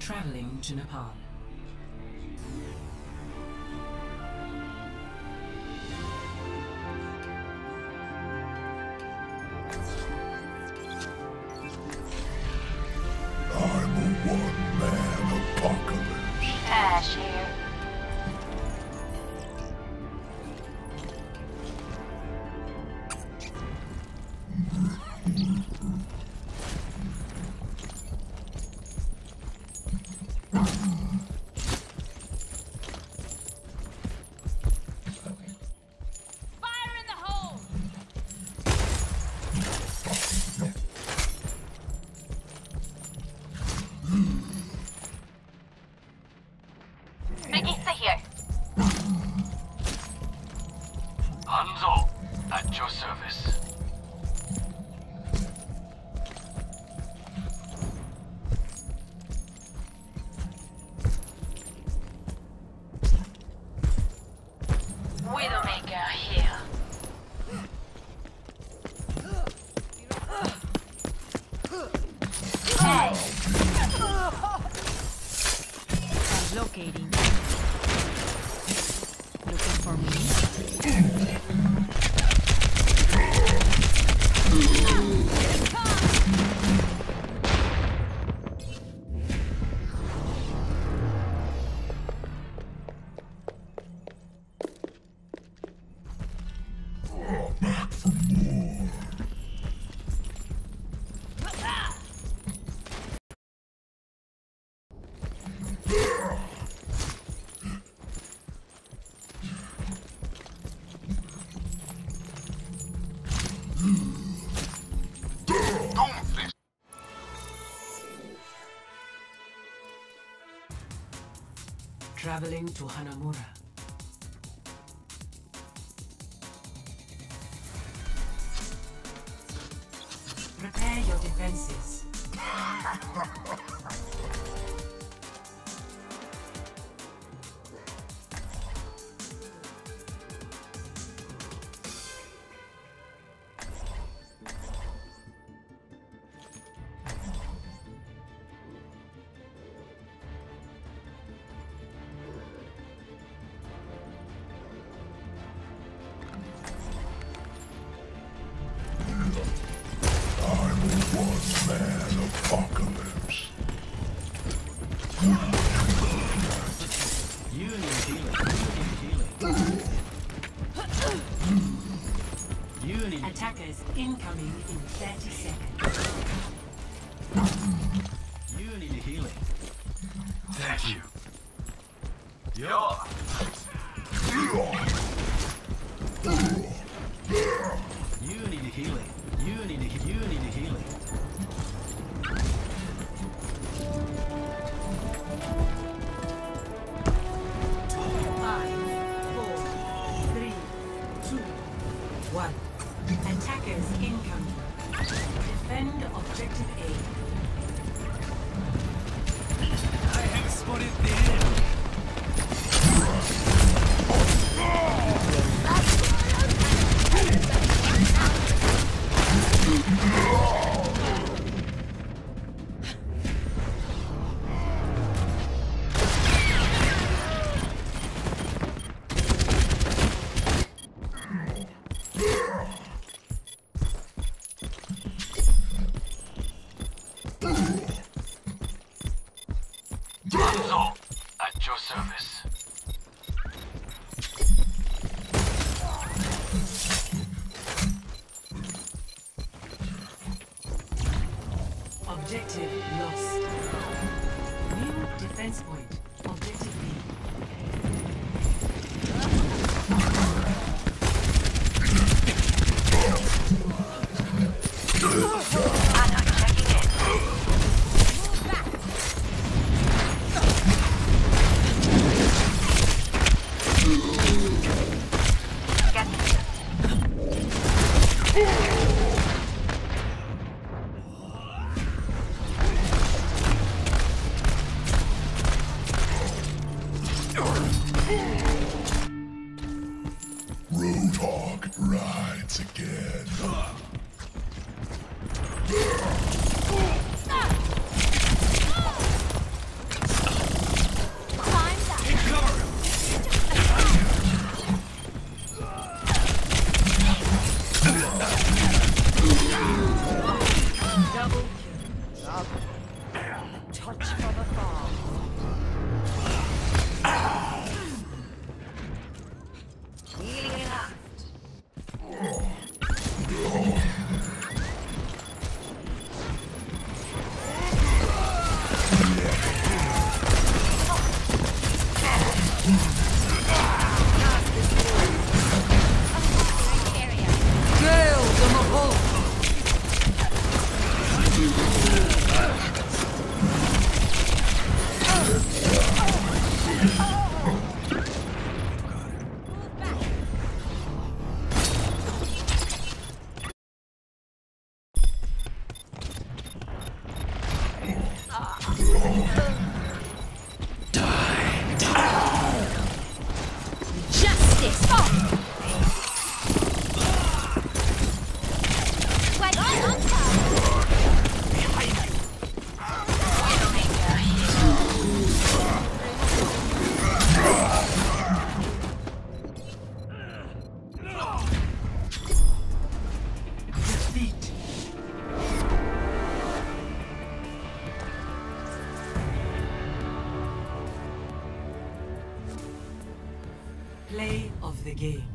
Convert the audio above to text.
Traveling to Nepal. I'm a one-man apocalypse. Ash here. Hanzo, at your service. Widowmaker here. Hey! I'm locating. Looking for me? Back for more. Traveling to Hanamura. Prepare your defenses. One-man apocalypse. You need healing. You need Attackers incoming in 30 seconds. You need healing. Thank you. Yo. You need healing. You need healing. Attackers incoming. Defend objective A. I have spotted the enemy. Hanzo, at your service. Objective lost. New defense point. Objective B. Roadhog rides again. the game.